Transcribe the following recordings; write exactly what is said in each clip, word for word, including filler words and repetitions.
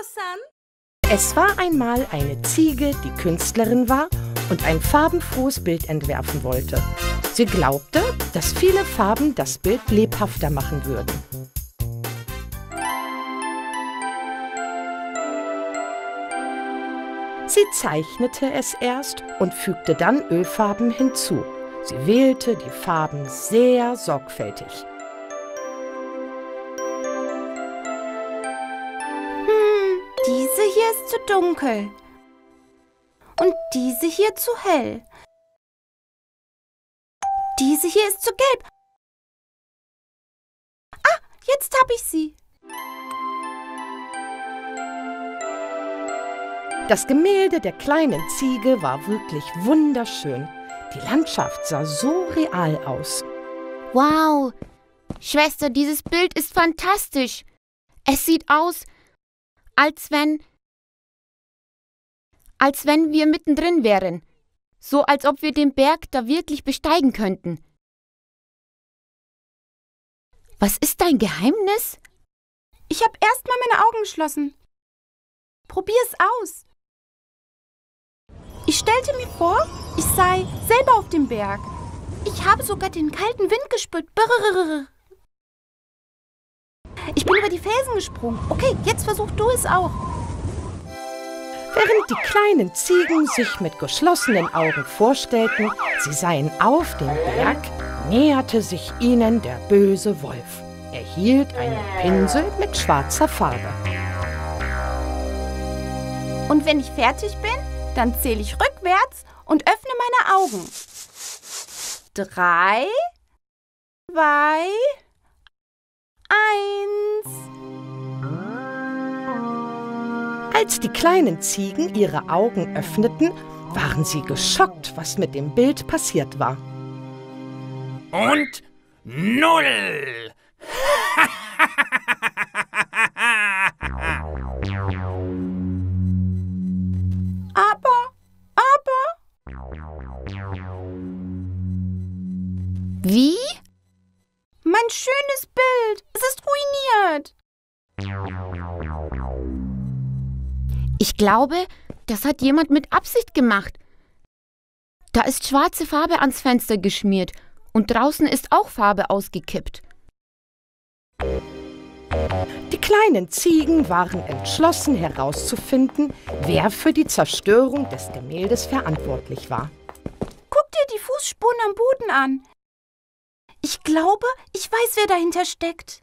San. Es war einmal eine Ziege, die Künstlerin war und ein farbenfrohes Bild entwerfen wollte. Sie glaubte, dass viele Farben das Bild lebhafter machen würden. Sie zeichnete es erst und fügte dann Ölfarben hinzu. Sie wählte die Farben sehr sorgfältig. Hm, diese hier ist zu dunkel. Und diese hier zu hell. Diese hier ist zu gelb. Ah, jetzt habe ich sie. Das Gemälde der kleinen Ziege war wirklich wunderschön. Die Landschaft sah so real aus. Wow! Schwester, dieses Bild ist fantastisch. Es sieht aus, als wenn, als wenn wir mittendrin wären. So, als ob wir den Berg da wirklich besteigen könnten. Was ist dein Geheimnis? Ich habe erst mal meine Augen geschlossen. Probier's aus. Ich stellte mir vor, ich sei selber auf dem Berg. Ich habe sogar den kalten Wind gespürt. Brrrr. Ich bin über die Felsen gesprungen. Okay, jetzt versuch du es auch. Während die kleinen Ziegen sich mit geschlossenen Augen vorstellten, sie seien auf dem Berg, näherte sich ihnen der böse Wolf. Er hielt einen Pinsel mit schwarzer Farbe. Und wenn ich fertig bin, dann zähle ich rückwärts und öffne meine Augen. Drei, zwei, eins. Als die kleinen Ziegen ihre Augen öffneten, waren sie geschockt, was mit dem Bild passiert war. Und null! Aber, aber... Wie? Mein schönes Bild! Es ist ruiniert! Ich glaube, das hat jemand mit Absicht gemacht. Da ist schwarze Farbe ans Fenster geschmiert und draußen ist auch Farbe ausgekippt. Die kleinen Ziegen waren entschlossen herauszufinden, wer für die Zerstörung des Gemäldes verantwortlich war. Guck dir die Fußspuren am Boden an. Ich glaube, ich weiß, wer dahinter steckt.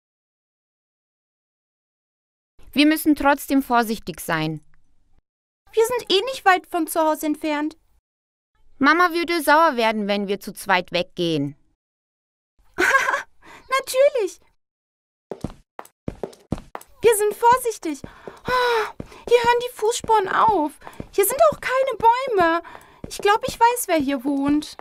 Wir müssen trotzdem vorsichtig sein. Wir sind eh nicht weit von zu Hause entfernt. Mama würde sauer werden, wenn wir zu zweit weggehen. Natürlich. Wir sind vorsichtig. Oh, hier hören die Fußspuren auf. Hier sind auch keine Bäume. Ich glaube, ich weiß, wer hier wohnt.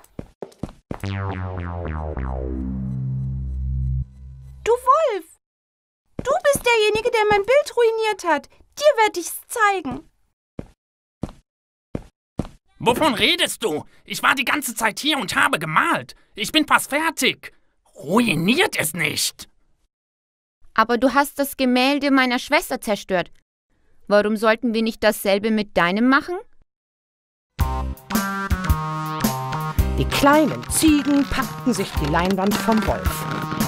Du Wolf! Du bist derjenige, der mein Bild ruiniert hat. Dir werde ich's zeigen. Wovon redest du? Ich war die ganze Zeit hier und habe gemalt. Ich bin fast fertig. Ruiniert es nicht. Aber du hast das Gemälde meiner Schwester zerstört. Warum sollten wir nicht dasselbe mit deinem machen? Die kleinen Ziegen packten sich die Leinwand vom Wolf.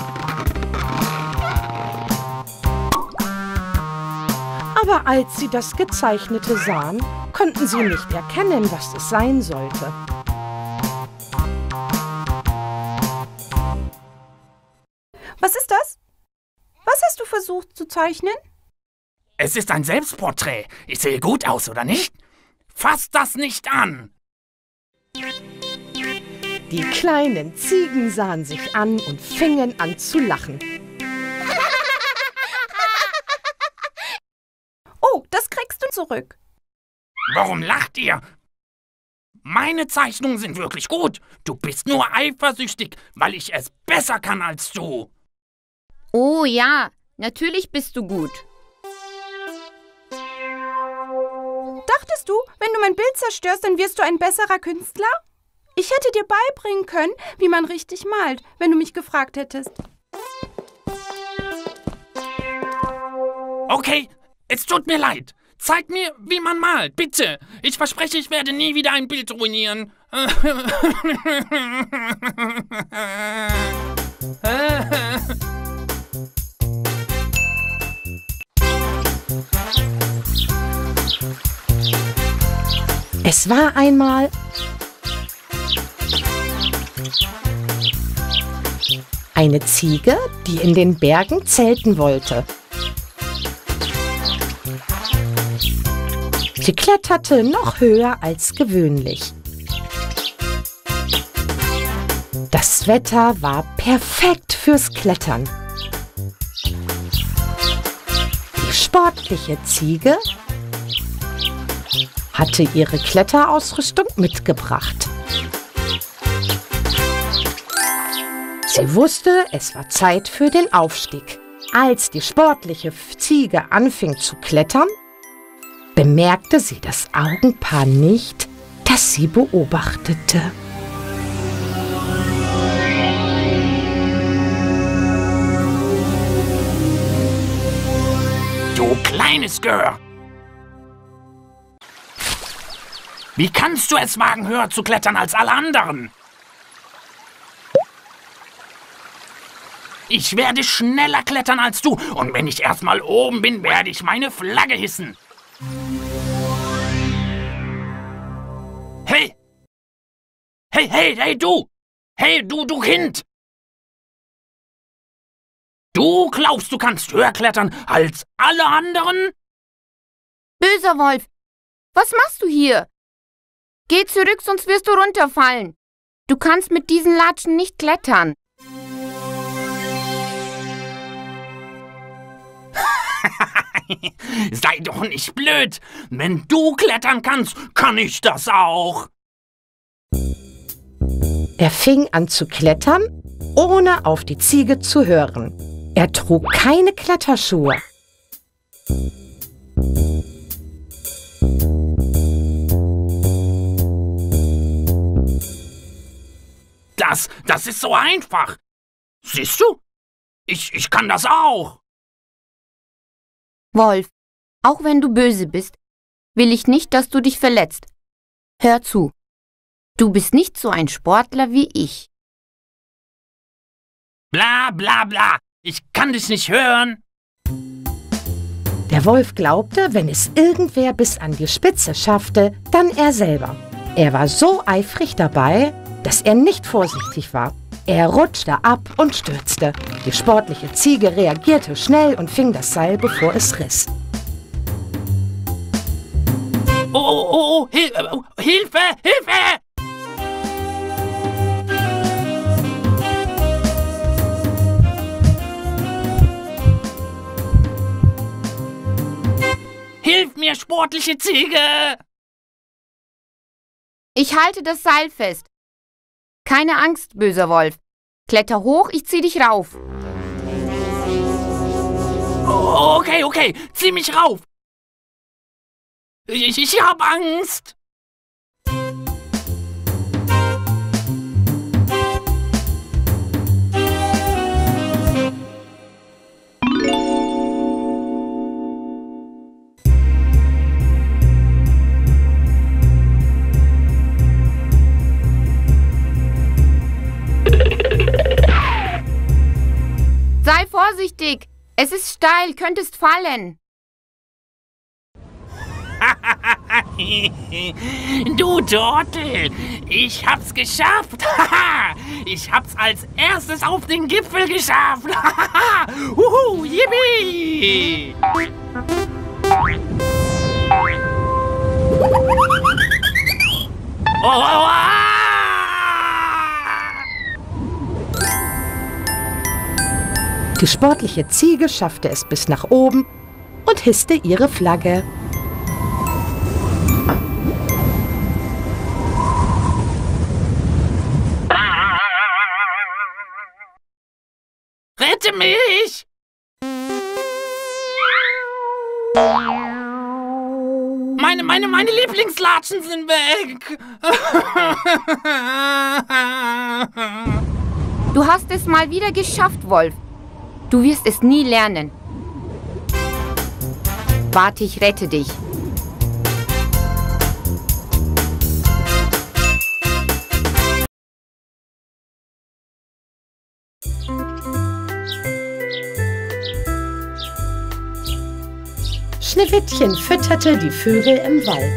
Aber als sie das Gezeichnete sahen, konnten sie nicht erkennen, was es sein sollte. Was ist das? Was hast du versucht zu zeichnen? Es ist ein Selbstporträt. Ich sehe gut aus, oder nicht? Fass das nicht an! Die kleinen Ziegen sahen sich an und fingen an zu lachen. Oh, das kriegst du zurück. Warum lacht ihr? Meine Zeichnungen sind wirklich gut. Du bist nur eifersüchtig, weil ich es besser kann als du. Oh ja, natürlich bist du gut. Dachtest du, wenn du mein Bild zerstörst, dann wirst du ein besserer Künstler? Ich hätte dir beibringen können, wie man richtig malt, wenn du mich gefragt hättest. Okay, Es tut mir leid. Zeig mir, wie man malt, bitte. Ich verspreche, ich werde nie wieder ein Bild ruinieren. Es war einmal eine Ziege, die in den Bergen zelten wollte. Sie kletterte noch höher als gewöhnlich. Das Wetter war perfekt fürs Klettern. Die sportliche Ziege hatte ihre Kletterausrüstung mitgebracht. Sie wusste, es war Zeit für den Aufstieg. Als die sportliche Ziege anfing zu klettern, bemerkte sie das Augenpaar nicht, das sie beobachtete. Du kleines Gör! Wie kannst du es wagen, höher zu klettern als alle anderen? Ich werde schneller klettern als du und wenn ich erstmal oben bin, werde ich meine Flagge hissen. Hey! Hey, hey, hey, du! Hey, du, du Kind! Du glaubst, du kannst höher klettern als alle anderen? Böser Wolf, was machst du hier? Geh zurück, sonst wirst du runterfallen. Du kannst mit diesen Latschen nicht klettern. Sei doch nicht blöd. Wenn du klettern kannst, kann ich das auch. Er fing an zu klettern, ohne auf die Ziege zu hören. Er trug keine Kletterschuhe. Das, das ist so einfach. Siehst du? Ich, ich kann das auch. Wolf, auch wenn du böse bist, will ich nicht, dass du dich verletzt. Hör zu. Du bist nicht so ein Sportler wie ich. Bla bla bla. Ich kann dich nicht hören. Der Wolf glaubte, wenn es irgendwer bis an die Spitze schaffte, dann er selber. Er war so eifrig dabei, dass er nicht vorsichtig war. Er rutschte ab und stürzte. Die sportliche Ziege reagierte schnell und fing das Seil, bevor es riss. Oh, oh, oh, Hil oh, Hilfe, Hilfe! Hilf mir, sportliche Ziege! Ich halte das Seil fest. Keine Angst, böser Wolf. Kletter hoch, ich zieh dich rauf. Oh, okay, okay, zieh mich rauf. Ich, ich hab Angst. Sei vorsichtig! Es ist steil, könntest fallen. Du Dortel, ich hab's geschafft. Ich hab's als erstes auf den Gipfel geschafft. Uhu, yippie! Oh, oh, ah! Die sportliche Ziege schaffte es bis nach oben und hisste ihre Flagge. Rette mich! Meine, meine, meine Lieblingslatschen sind weg! Du hast es mal wieder geschafft, Wolf. Du wirst es nie lernen. Warte, ich rette dich. Schneewittchen fütterte die Vögel im Wald.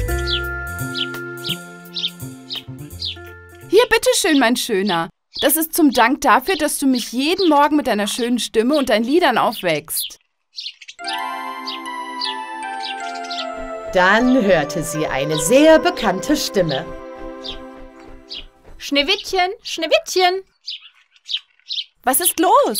Hier, bitteschön, mein Schöner. Das ist zum Dank dafür, dass du mich jeden Morgen mit deiner schönen Stimme und deinen Liedern aufwächst. Dann hörte sie eine sehr bekannte Stimme. Schneewittchen, Schneewittchen. Was ist los?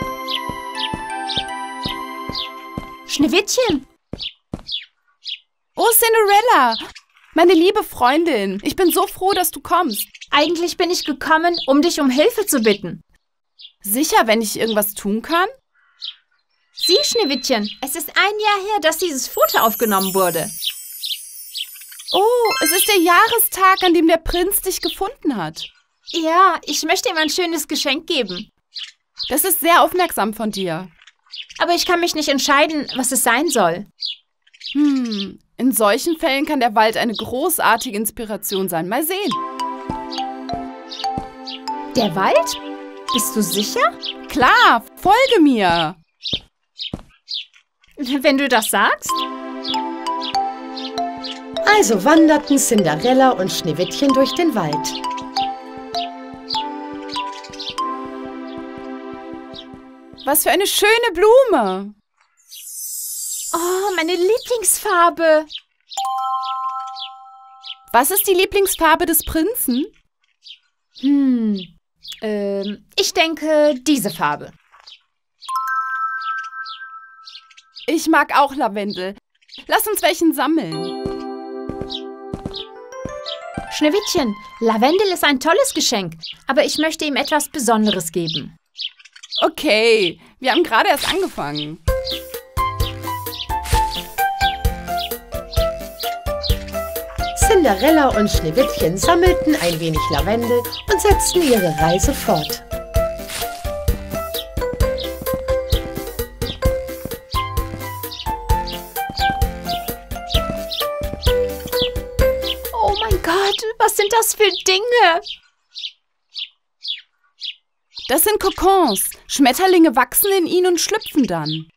Schneewittchen. Oh, Cinderella, meine liebe Freundin. Ich bin so froh, dass du kommst. Eigentlich bin ich gekommen, um dich um Hilfe zu bitten. Sicher, wenn ich irgendwas tun kann? Sieh, Schneewittchen, es ist ein Jahr her, dass dieses Foto aufgenommen wurde. Oh, es ist der Jahrestag, an dem der Prinz dich gefunden hat. Ja, ich möchte ihm ein schönes Geschenk geben. Das ist sehr aufmerksam von dir. Aber ich kann mich nicht entscheiden, was es sein soll. Hm, in solchen Fällen kann der Wald eine großartige Inspiration sein. Mal sehen. Der Wald? Bist du sicher? Klar, folge mir. Wenn du das sagst. Also wanderten Cinderella und Schneewittchen durch den Wald. Was für eine schöne Blume. Oh, meine Lieblingsfarbe. Was ist die Lieblingsfarbe des Prinzen? Hm, ähm, ich denke, diese Farbe. Ich mag auch Lavendel. Lass uns welchen sammeln. Schneewittchen, Lavendel ist ein tolles Geschenk, aber ich möchte ihm etwas Besonderes geben. Okay, wir haben gerade erst angefangen. Cinderella und Schneewittchen sammelten ein wenig Lavendel und setzten ihre Reise fort. Oh mein Gott, was sind das für Dinge? Das sind Kokons. Schmetterlinge wachsen in ihnen und schlüpfen dann.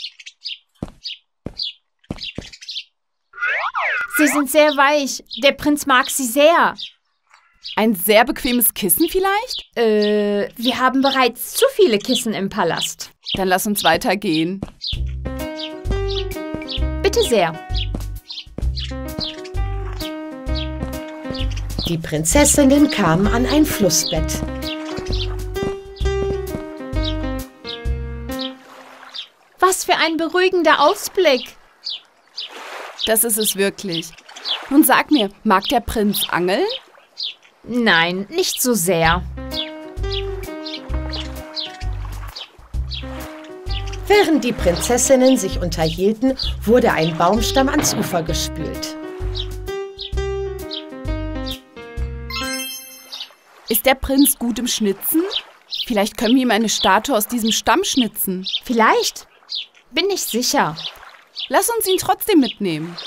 Sie sind sehr weich. Der Prinz mag sie sehr. Ein sehr bequemes Kissen vielleicht? Äh, wir haben bereits zu viele Kissen im Palast. Dann lass uns weitergehen. Bitte sehr. Die Prinzessinnen kamen an ein Flussbett. Was für ein beruhigender Ausblick. Das ist es wirklich. Nun sag mir, mag der Prinz angeln? Nein, nicht so sehr. Während die Prinzessinnen sich unterhielten, wurde ein Baumstamm ans Ufer gespült. Ist der Prinz gut im Schnitzen? Vielleicht können wir ihm eine Statue aus diesem Stamm schnitzen. Vielleicht. Bin nicht sicher. Lass uns ihn trotzdem mitnehmen.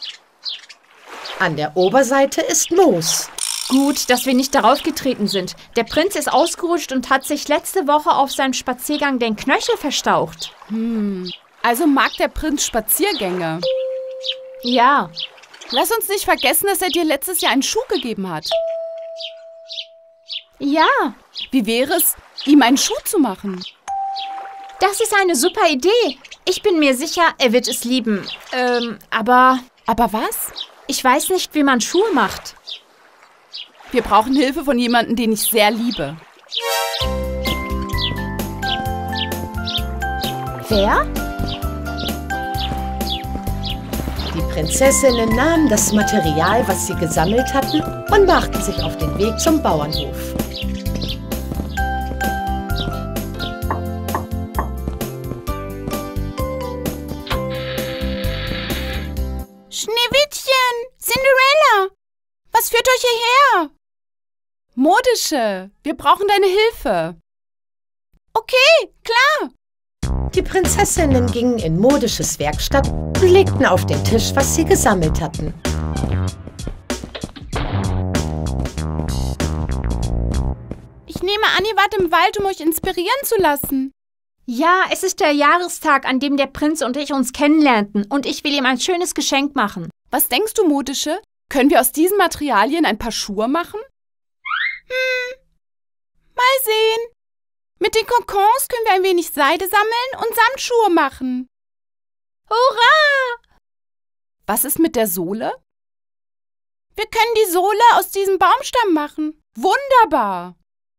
An der Oberseite ist Moos. Gut, dass wir nicht darauf getreten sind. Der Prinz ist ausgerutscht und hat sich letzte Woche auf seinem Spaziergang den Knöchel verstaucht. Hm, also mag der Prinz Spaziergänge. Ja. Lass uns nicht vergessen, dass er dir letztes Jahr einen Schuh gegeben hat. Ja. Wie wäre es, ihm einen Schuh zu machen? Das ist eine super Idee. Ich bin mir sicher, er wird es lieben. Ähm, aber... Aber was? Ich weiß nicht, wie man Schuhe macht. Wir brauchen Hilfe von jemandem, den ich sehr liebe. Wer? Die Prinzessinnen nahmen das Material, was sie gesammelt hatten, und machten sich auf den Weg zum Bauernhof. Schneewittchen! Cinderella! Was führt euch hierher? Modische, wir brauchen deine Hilfe. Okay, klar. Die Prinzessinnen gingen in Modisches Werkstatt und legten auf den Tisch, was sie gesammelt hatten. Ich nehme an, ihr wart im Wald, um euch inspirieren zu lassen. Ja, es ist der Jahrestag, an dem der Prinz und ich uns kennenlernten. Und ich will ihm ein schönes Geschenk machen. Was denkst du, Modische? Können wir aus diesen Materialien ein paar Schuhe machen? Hm, mal sehen. Mit den Kokons können wir ein wenig Seide sammeln und Samtschuhe machen. Hurra! Was ist mit der Sohle? Wir können die Sohle aus diesem Baumstamm machen. Wunderbar!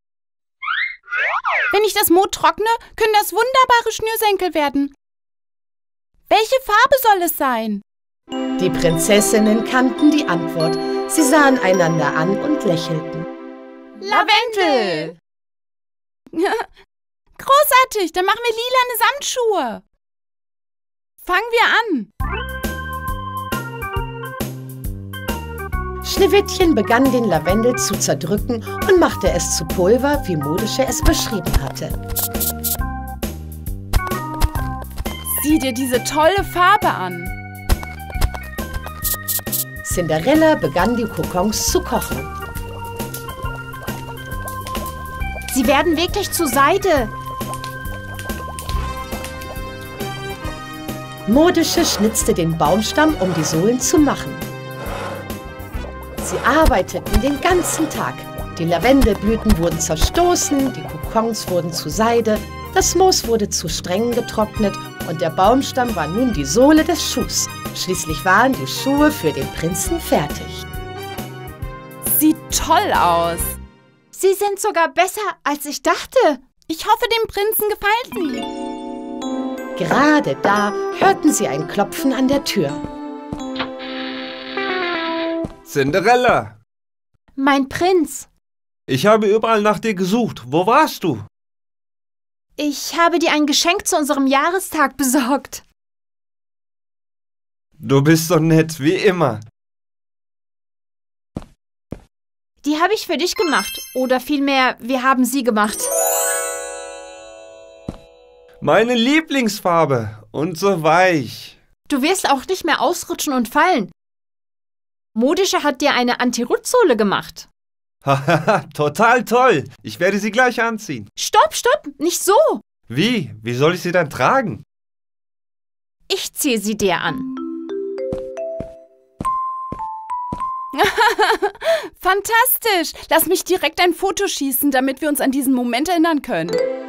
Wenn ich das Moos trockne, können das wunderbare Schnürsenkel werden. Welche Farbe soll es sein? Die Prinzessinnen kannten die Antwort. Sie sahen einander an und lächelten. Lavendel! Großartig, dann machen wir lilane Samtschuhe. Fangen wir an. Schneewittchen begann den Lavendel zu zerdrücken und machte es zu Pulver, wie Modische es beschrieben hatte. Sieh dir diese tolle Farbe an. Cinderella begann die Kokons zu kochen. Sie werden wirklich zu Seide. Modische schnitzte den Baumstamm, um die Sohlen zu machen. Sie arbeiteten den ganzen Tag. Die Lavendelblüten wurden zerstoßen, die Kokons wurden zu Seide, das Moos wurde zu Strängen getrocknet und der Baumstamm war nun die Sohle des Schuhs. Schließlich waren die Schuhe für den Prinzen fertig. Sieht toll aus. Sie sind sogar besser, als ich dachte. Ich hoffe, dem Prinzen gefallen sie. Gerade da hörten sie ein Klopfen an der Tür. Cinderella! Mein Prinz. Ich habe überall nach dir gesucht. Wo warst du? Ich habe dir ein Geschenk zu unserem Jahrestag besorgt. Du bist so nett, wie immer. Die habe ich für dich gemacht. Oder vielmehr, wir haben sie gemacht. Meine Lieblingsfarbe. Und so weich. Du wirst auch nicht mehr ausrutschen und fallen. Modische hat dir eine Anti-Rutschsohle gemacht. Hahaha, total toll. Ich werde sie gleich anziehen. Stopp, stopp, nicht so. Wie? Wie soll ich sie dann tragen? Ich ziehe sie dir an. Fantastisch! Lass mich direkt ein Foto schießen, damit wir uns an diesen Moment erinnern können.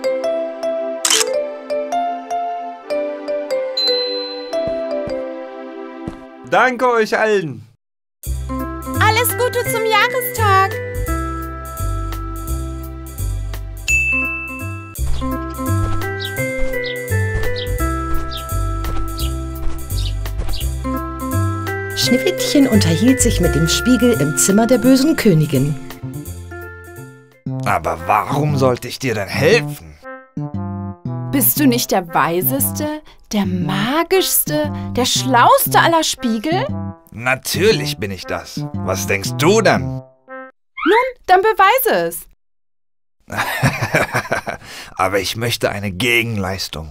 Danke euch allen. Alles Gute zum Jahrestag! Schneewittchen unterhielt sich mit dem Spiegel im Zimmer der bösen Königin. Aber warum sollte ich dir denn helfen? Bist du nicht der weiseste, der magischste, der schlauste aller Spiegel? Natürlich bin ich das. Was denkst du dann? Nun, dann beweise es. Aber ich möchte eine Gegenleistung.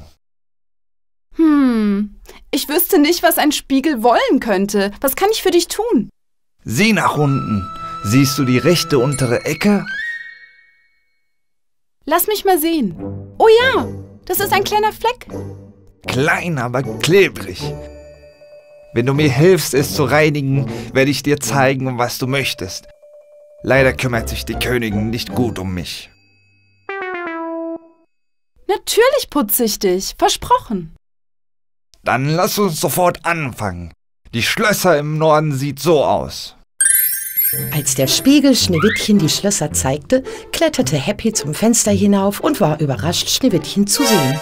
Hm, ich wüsste nicht, was ein Spiegel wollen könnte. Was kann ich für dich tun? Sieh nach unten. Siehst du die rechte untere Ecke? Lass mich mal sehen. Oh ja, das ist ein kleiner Fleck. Klein, aber klebrig. Wenn du mir hilfst, es zu reinigen, werde ich dir zeigen, was du möchtest. Leider kümmert sich die Königin nicht gut um mich. Natürlich putze ich dich, versprochen. Dann lass uns sofort anfangen. Die Schlösser im Norden sieht so aus. Als der Spiegel Schneewittchen die Schlösser zeigte, kletterte Happy zum Fenster hinauf und war überrascht, Schneewittchen zu sehen.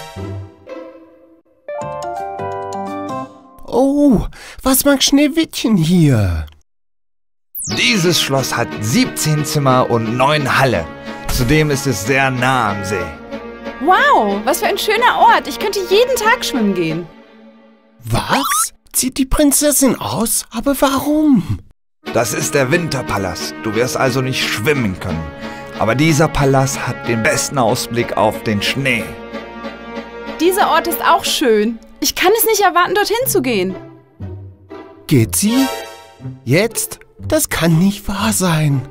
Oh, was macht Schneewittchen hier? Dieses Schloss hat siebzehn Zimmer und neun Halle. Zudem ist es sehr nah am See. Wow, was für ein schöner Ort. Ich könnte jeden Tag schwimmen gehen. Was? Zieht die Prinzessin aus? Aber warum? Das ist der Winterpalast. Du wirst also nicht schwimmen können. Aber dieser Palast hat den besten Ausblick auf den Schnee. Dieser Ort ist auch schön. Ich kann es nicht erwarten, dorthin zu gehen. Geht sie? Jetzt? Das kann nicht wahr sein.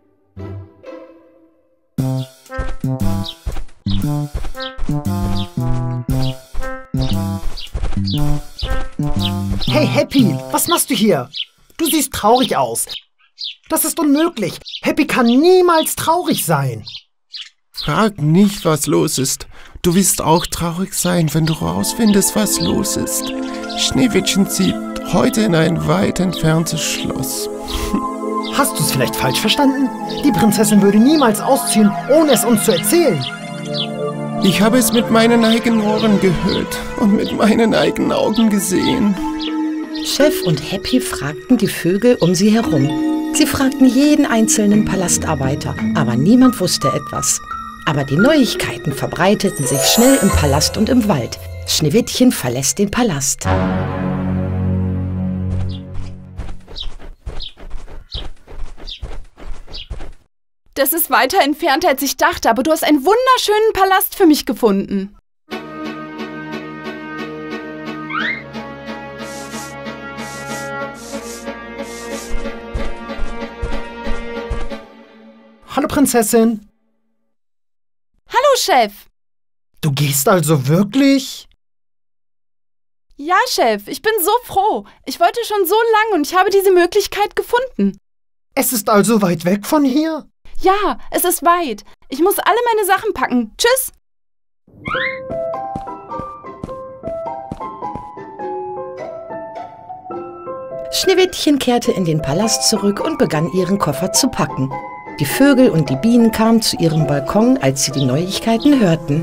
Hey Happy, was machst du hier? Du siehst traurig aus. Das ist unmöglich. Happy kann niemals traurig sein. Frag nicht, was los ist. Du wirst auch traurig sein, wenn du rausfindest, was los ist. Schneewittchen zieht heute in ein weit entferntes Schloss. Hast du es vielleicht falsch verstanden? Die Prinzessin würde niemals ausziehen, ohne es uns zu erzählen. Ich habe es mit meinen eigenen Ohren gehört und mit meinen eigenen Augen gesehen. Chef und Happy fragten die Vögel um sie herum. Sie fragten jeden einzelnen Palastarbeiter, aber niemand wusste etwas. Aber die Neuigkeiten verbreiteten sich schnell im Palast und im Wald. Schneewittchen verlässt den Palast. Das ist weiter entfernt, als ich dachte, aber du hast einen wunderschönen Palast für mich gefunden. Hallo Prinzessin. Hallo, Chef. Du gehst also wirklich? Ja, Chef, ich bin so froh. Ich wollte schon so lange und ich habe diese Möglichkeit gefunden. Es ist also weit weg von hier? Ja, es ist weit. Ich muss alle meine Sachen packen. Tschüss. Schneewittchen kehrte in den Palast zurück und begann ihren Koffer zu packen. Die Vögel und die Bienen kamen zu ihrem Balkon, als sie die Neuigkeiten hörten.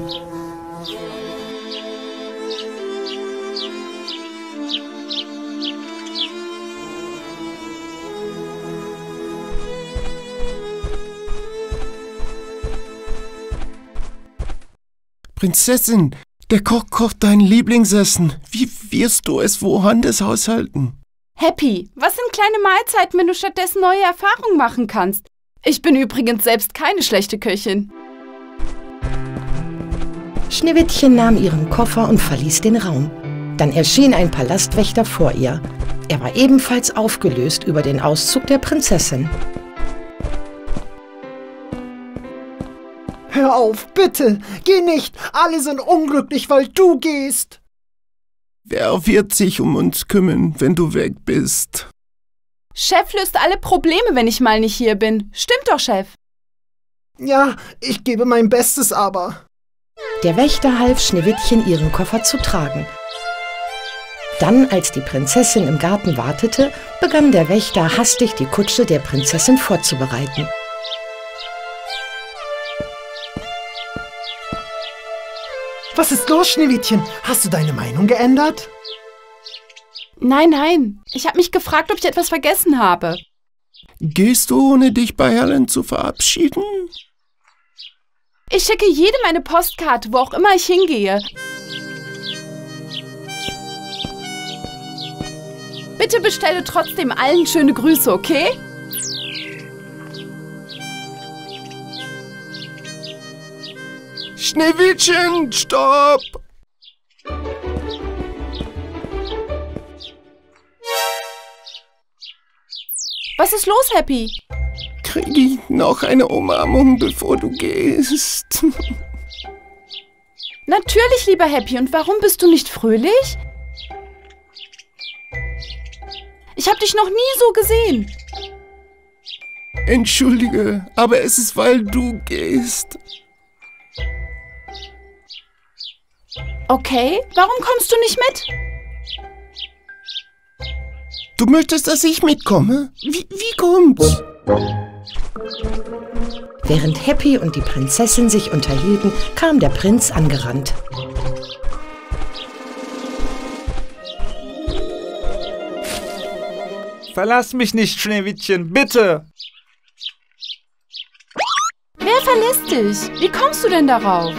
Prinzessin, der Koch kocht dein Lieblingsessen. Wie wirst du es woanders aushalten? Happy, was sind kleine Mahlzeiten, wenn du stattdessen neue Erfahrungen machen kannst? Ich bin übrigens selbst keine schlechte Köchin. Schneewittchen nahm ihren Koffer und verließ den Raum. Dann erschien ein Palastwächter vor ihr. Er war ebenfalls aufgelöst über den Auszug der Prinzessin. Hör auf, bitte! Geh nicht! Alle sind unglücklich, weil du gehst! Wer wird sich um uns kümmern, wenn du weg bist? Chef löst alle Probleme, wenn ich mal nicht hier bin. Stimmt doch, Chef. Ja, ich gebe mein Bestes, aber... Der Wächter half Schneewittchen, ihren Koffer zu tragen. Dann, als die Prinzessin im Garten wartete, begann der Wächter hastig, die Kutsche der Prinzessin vorzubereiten. Was ist los, Schneewittchen? Hast du deine Meinung geändert? Nein, nein. Ich habe mich gefragt, ob ich etwas vergessen habe. Gehst du, ohne dich bei Helen zu verabschieden? Ich schicke jedem eine Postkarte, wo auch immer ich hingehe. Bitte bestelle trotzdem allen schöne Grüße, okay? Schneewittchen, stopp! Was ist los, Happy? Krieg ich noch eine Umarmung, bevor du gehst? Natürlich, lieber Happy. Und warum bist du nicht fröhlich? Ich habe dich noch nie so gesehen. Entschuldige, aber es ist, weil du gehst. Okay, warum kommst du nicht mit? Du möchtest, dass ich mitkomme? Wie, wie kommt's? Während Happy und die Prinzessin sich unterhielten, kam der Prinz angerannt. Verlass mich nicht, Schneewittchen, bitte! Wer verlässt dich? Wie kommst du denn darauf?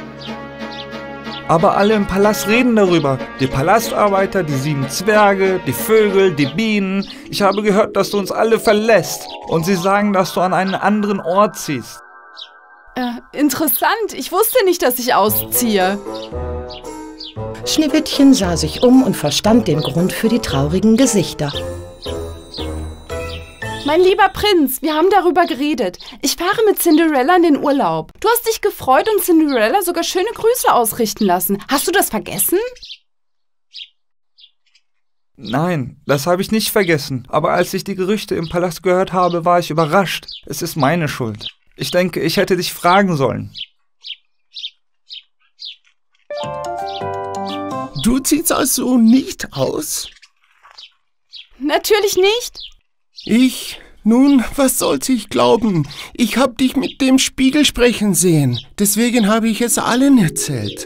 Aber alle im Palast reden darüber. Die Palastarbeiter, die sieben Zwerge, die Vögel, die Bienen. Ich habe gehört, dass du uns alle verlässt. Und sie sagen, dass du an einen anderen Ort ziehst. Äh, interessant. Ich wusste nicht, dass ich ausziehe. Schneewittchen sah sich um und verstand den Grund für die traurigen Gesichter. Mein lieber Prinz, wir haben darüber geredet. Ich fahre mit Cinderella in den Urlaub. Du hast dich gefreut und Cinderella sogar schöne Grüße ausrichten lassen. Hast du das vergessen? Nein, das habe ich nicht vergessen. Aber als ich die Gerüchte im Palast gehört habe, war ich überrascht. Es ist meine Schuld. Ich denke, ich hätte dich fragen sollen. Du ziehst also nicht aus? Natürlich nicht. Ich? Nun, was sollte ich glauben? Ich hab dich mit dem Spiegel sprechen sehen. Deswegen habe ich es allen erzählt.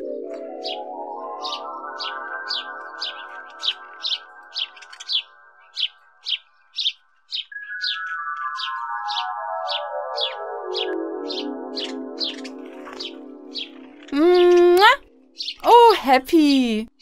Oh, Happy.